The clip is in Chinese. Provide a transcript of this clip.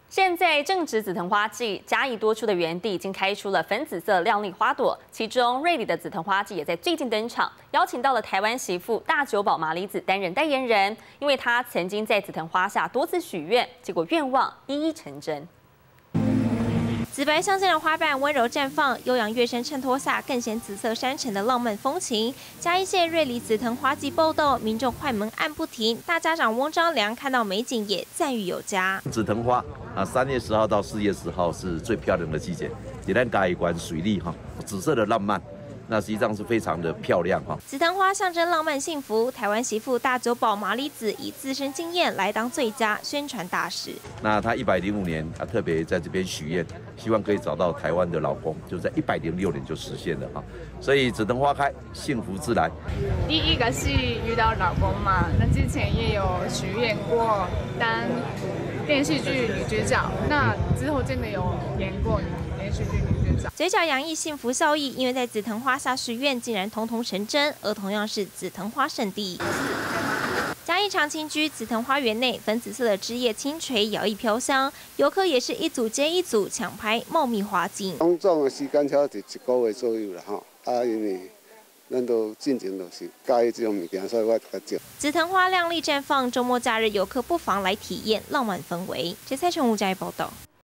现在正值紫藤花季，嘉义多处的园地已经开出了粉紫色亮丽花朵，其中瑞里的紫藤花季也在最近登场，邀请到了台湾媳妇大久保麻里子担任代言人，因为她曾经在紫藤花下多次许愿，结果愿望一一成真。 紫白相间的花瓣温柔绽放，悠扬乐声衬托下，更显紫色山城的浪漫风情。嘉义县瑞里紫藤花季报道，民众快门按不停。大家长翁章良看到美景也赞誉有加。 紫藤花啊，3月10号到4月10号是最漂亮的季节，也咱嘉义县水里哈，紫色的浪漫。 那实际上是非常的漂亮哈。 紫藤花象征浪漫幸福，台湾媳妇大久保麻里子以自身经验来当最佳宣传大使。 那她105年啊，特别在这边许愿，希望可以找到台湾的老公，就在106年就实现了哈。所以紫藤花开，幸福自来。 第一个是遇到老公嘛，那之前也有许愿过当电视剧女主角，那之后真的有演过连续剧女主角。 嘴角洋溢幸福笑意，因为在紫藤花下许愿，竟然统统成真。而同样是紫藤花圣地，嘉义长青居紫藤花园内，粉紫色的枝叶轻垂，摇曳飘香，游客也是一组接一组抢拍茂密花景。 种种的时间差不多1个月左右啦吼，因为咱都进前就是介意这种物件，所以我较少。 紫藤花亮丽绽放，周末假日游客不妨来体验浪漫氛围。这蔡成武嘉义报道。